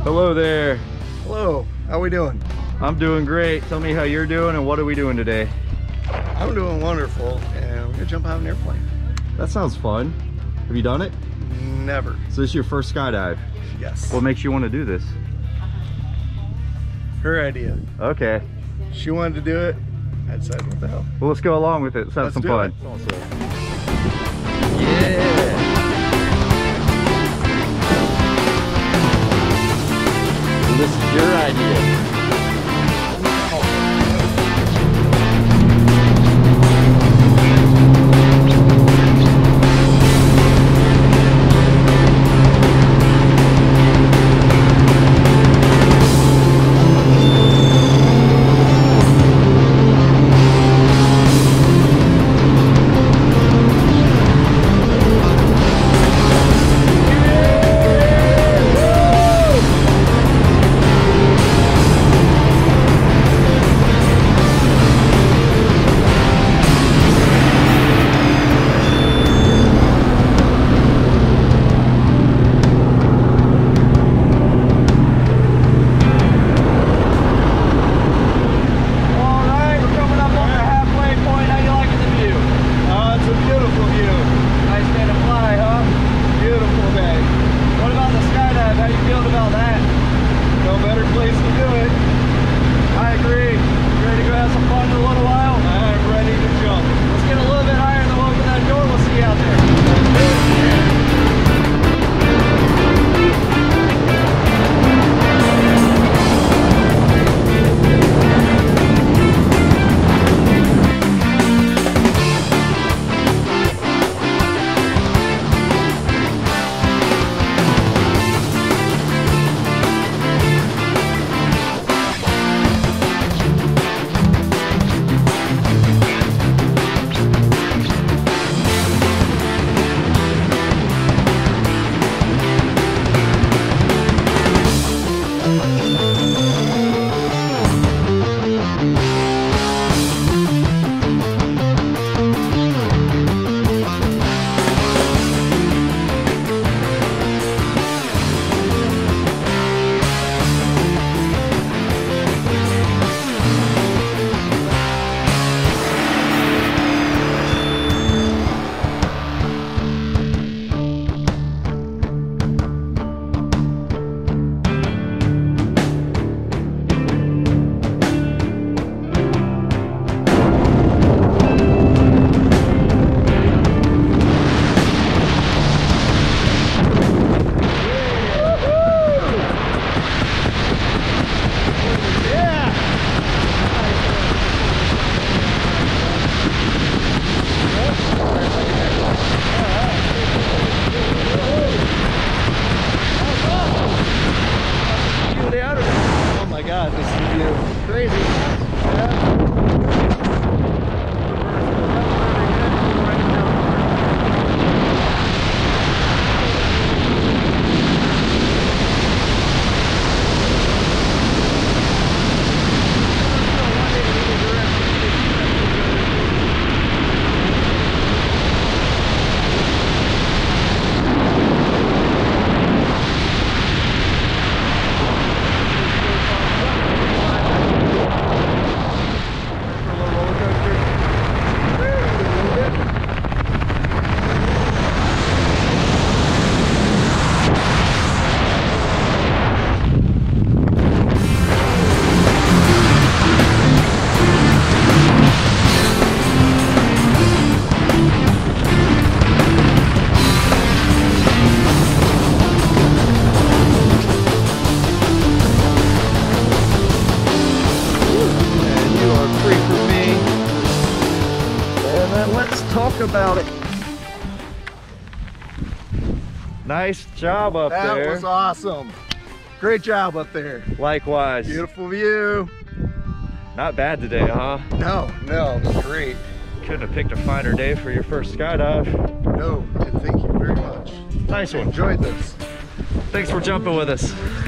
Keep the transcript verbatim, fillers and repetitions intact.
Hello there. Hello, how we doing? I'm doing great. Tell me how you're doing and what are we doing today? I'm doing wonderful, and we're gonna jump out of an airplane. That sounds fun. Have you done it? Never. So this is your first skydive? Yes. What makes you want to do this? Her idea. Okay. She wanted to do it. I decided, what the hell? Well, let's go along with it. Let's have Let's some do fun. it. Also. Yeah. This is your idea. About it. Nice job up that there. That was awesome. Great job up there. Likewise. Beautiful view. Not bad today, huh? No, no, it was great. Couldn't have picked a finer day for your first skydive. No, and thank you very much. Nice one. Enjoyed this. Thanks for jumping with us.